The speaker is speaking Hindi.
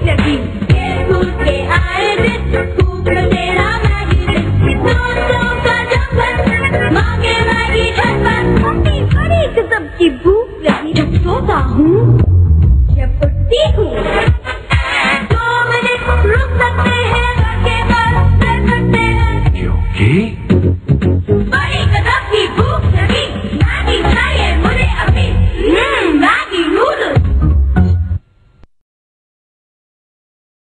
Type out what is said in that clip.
लगी। भूल के आए दिन खूब तेरा मैगी दिन, दोस्तों का जंगल मांगे मैगी झटपट। बड़ी बड़ी किस्म की भूख लगी, जब सोता हूँ जब उठती हूँ